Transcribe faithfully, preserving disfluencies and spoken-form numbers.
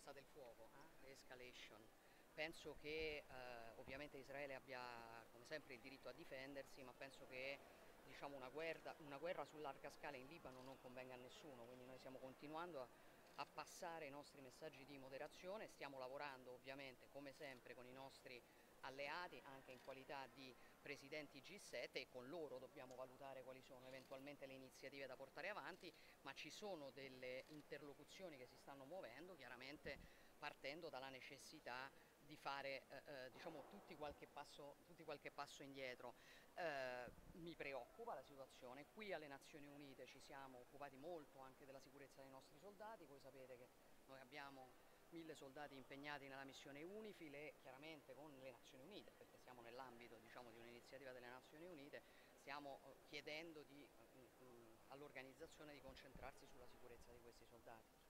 cessa del fuoco, eh? Escalation. Penso che eh, ovviamente Israele abbia come sempre il diritto a difendersi, ma penso che diciamo, una guerra, una guerra su larga scala in Libano non convenga a nessuno, quindi noi stiamo continuando a, a passare i nostri messaggi di moderazione, stiamo lavorando ovviamente come sempre con i nostri alleati anche in qualità di presidenti G sette e con loro dobbiamo valutare quali sono eventualmente le iniziative da portare avanti, ma ci sono delle interlocuzioni che si stanno muovendo chiaramente partendo dalla necessità di fare eh, eh, diciamo tutti qualche passo, tutti qualche passo indietro. Eh, mi preoccupa la situazione, qui alle Nazioni Unite ci siamo occupati molto anche della sicurezza dei nostri soldati, voi sapete che noi abbiamo mille soldati impegnati nella missione UNIFIL e chiaramente con le Nazioni Unite, perché siamo nell'ambito diciamo, di un'iniziativa delle Nazioni Unite, stiamo chiedendo di, all'organizzazione di concentrarsi sulla sicurezza di questi soldati.